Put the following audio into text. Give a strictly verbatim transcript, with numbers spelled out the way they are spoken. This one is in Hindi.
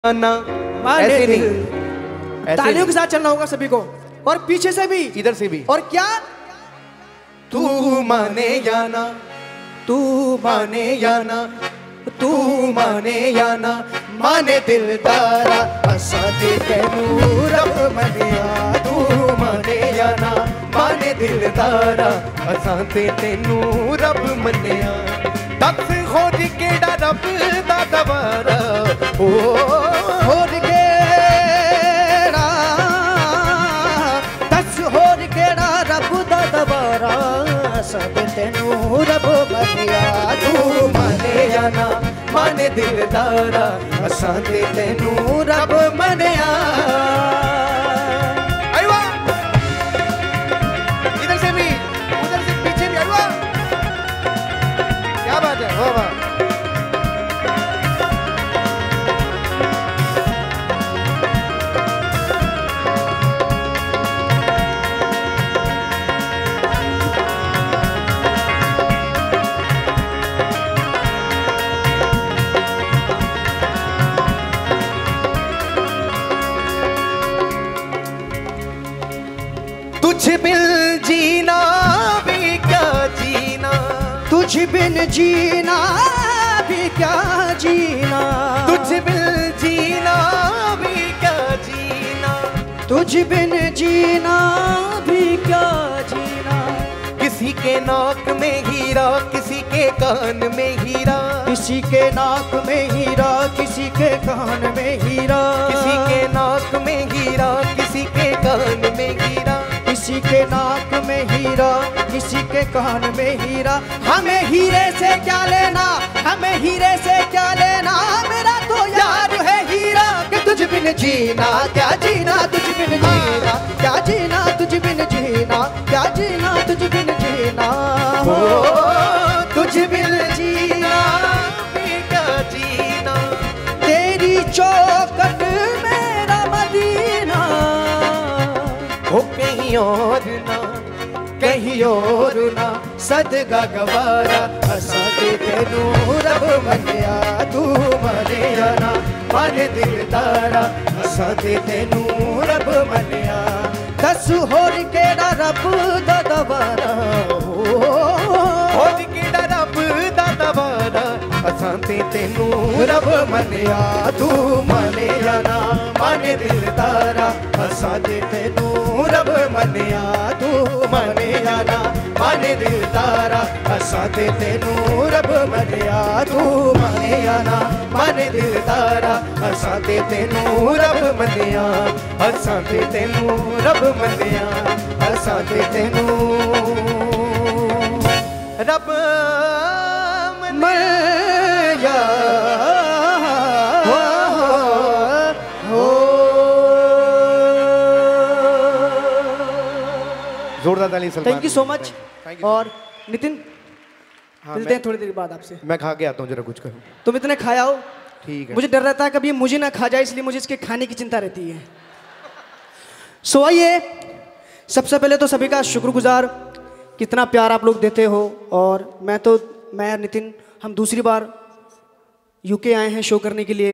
ऐसे नहीं, तालियों के साथ चलना होगा सभी को, और पीछे से भी, इधर से भी। और क्या तू माने या ना, तू माने या ना, तू माने या ना, माने दिलदारा असा दे तेनू रब मनिया। तू माने या ना, माने दिलदारा असा दे तेनू रब मनिया। दस खोज केड़ा रब दा दवारा, ओ होर केड़ा, दस होर केड़ा रब दा दवारा, सब तेनू रब मनिया। तू माने या ना, माने दिलदारा असा दे तेनू रब मनिया। इधर से भी, उधर से पीछे भी, अरे क्या बात है, हो वाह। तुझ बिन जीना भी क्या जीना, तुझ बिन जीना भी क्या जीना, तुझ बिन जीना भी क्या जीना, तुझ बिन जीना भी क्या जीना। किसी के नाक में हीरा, किसी के कान में हीरा, किसी के नाक में हीरा, किसी के कान में हीरा, किसी के नाक में हीरा, किसी के कान में हीरा, किसी के नाक में हीरा, किसी के कान में हीरा। हमें हीरे से क्या लेना, हमें हीरे से क्या लेना, मेरा तो यार है हीरा। कि तुझ बिन जीना क्या जीना, तुझ बिन जीना क्या जीना, तुझ बिन जीना क्या जीना, तुझ बिन जीना हो, तुझ बिन जीना भी क्या जीना। तेरी चौखट मेरा मदीना, हो कहीं और ना, कहीं और ना, सदका गवारा असा दे तेनू रब मनिया। तू माने या ना, माने दिलदारा असा दे तेनू रब मनिया। दस होर केड़ा रब दा दवारा, होर केड़ा रब दा दवारा असा दे तेनू रब मनिया। तू माने या ना, माने दिलदारा असा दे तेनू रब मनिया। तू माने या ना, माने दिलदारा असा दे तेनू रब मनिया। तू माने या ना, माने दिलदारा असा दे तेनू रब मनिया। असा दे तेनू रब मनिया, असा दे तेनू रब मनिया। जोरदार ताली Salman. Thank you so much. और नितिन, हाँ, मिलते हैं थोड़ी देर बाद आपसे। मैं खा के आता हूँ, जरा कुछ करूँ। तुम इतने खाया हो, ठीक है। मुझे डर रहता है कभी मुझे ना खा जाए, इसलिए मुझे इसके खाने की चिंता रहती है। सो आइए, सबसे पहले तो सभी का शुक्रगुजार, कितना प्यार आप लोग देते हो। और मैं तो मैं और नितिन हम दूसरी बार यूके आए हैं शो करने के लिए।